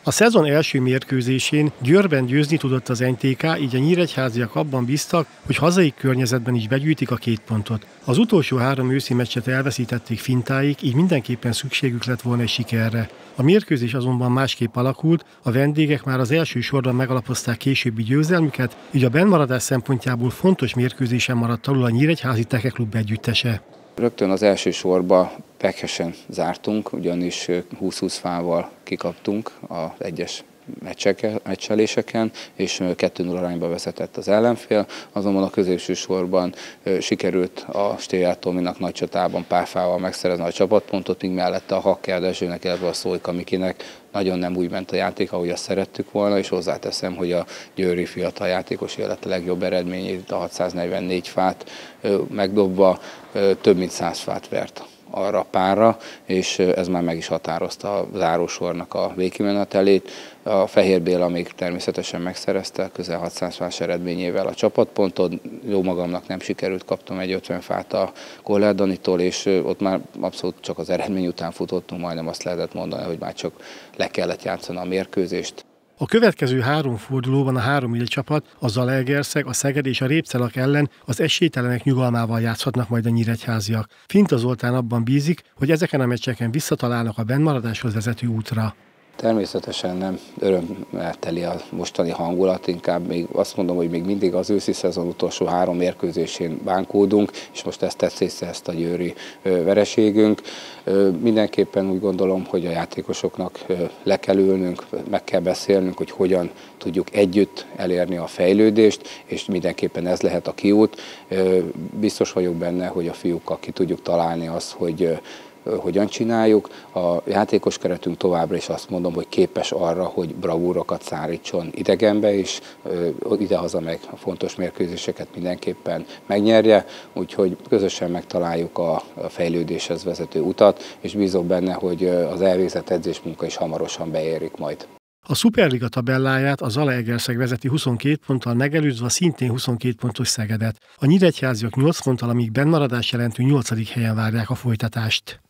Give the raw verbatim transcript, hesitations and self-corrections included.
A szezon első mérkőzésén Győrben győzni tudott az en té ká, így a nyíregyháziak abban bíztak, hogy hazai környezetben is begyűjtik a két pontot. Az utolsó három őszi meccset elveszítették fintáik, így mindenképpen szükségük lett volna egy sikerre. A mérkőzés azonban másképp alakult, a vendégek már az első sorban megalapozták későbbi győzelmüket, így a bennmaradás szempontjából fontos mérkőzésen maradt alul a nyíregyházi Tekeklub együttese. Rögtön az első sorba pekesen zártunk, ugyanis húsz-húsz fával kikaptunk az egyes meccseléseken, és kettő null arányba vezetett az ellenfél, azonban a középső sorban sikerült a Stéjár Tominak nagy csatában pár fával megszerezni a csapatpontot, míg mellette a Hakker Dezsőnek, illetve a Szólyka Mikinek nagyon nem úgy ment a játék, ahogy azt szerettük volna, és hozzáteszem, hogy a győri fiatal játékos élet a legjobb eredményét, a hatszáznegyvennégy fát megdobva több mint száz fát vert arra a párra, és ez már meg is határozta a zárósornak a végkimenetelét. A Fehér Béla még természetesen megszerezte közel hatszáz fás eredményével a csapatpontot. Jó magamnak nem sikerült, kaptam egy ötven fát a Koller Danitól, és ott már abszolút csak az eredmény után futottunk, majdnem azt lehetett mondani, hogy már csak le kellett játszani a mérkőzést. A következő három fordulóban a három élcsapat, a Zalaegerszeg, a Szeged és a Répcelak ellen az esélytelenek nyugalmával játszhatnak majd a nyíregyháziak. Finta Zoltán abban bízik, hogy ezeken a meccseken visszatalálnak a bennmaradáshoz vezető útra. Természetesen nem örömmel teli a mostani hangulat, inkább még azt mondom, hogy még mindig az őszi szezon utolsó három mérkőzésén bánkódunk, és most ezt tesz észre ezt a győri vereségünk. Mindenképpen úgy gondolom, hogy a játékosoknak le kell ülnünk, meg kell beszélnünk, hogy hogyan tudjuk együtt elérni a fejlődést, és mindenképpen ez lehet a kiút. Biztos vagyok benne, hogy a fiúkkal ki tudjuk találni azt, hogy hogyan csináljuk. A játékos keretünk továbbra is azt mondom, hogy képes arra, hogy bravúrokat szárítson idegenbe is, idehaza meg a fontos mérkőzéseket mindenképpen megnyerje, úgyhogy közösen megtaláljuk a fejlődéshez vezető utat, és bízom benne, hogy az elvégzett edzésmunka is hamarosan beérik majd. A Szuperliga tabelláját a Zalaegerszeg vezeti huszonkét ponttal, megelőzve a szintén huszonkét pontos Szegedet. A nyíregyháziak nyolc ponttal, amíg bennmaradás jelentő nyolcadik helyen várják a folytatást.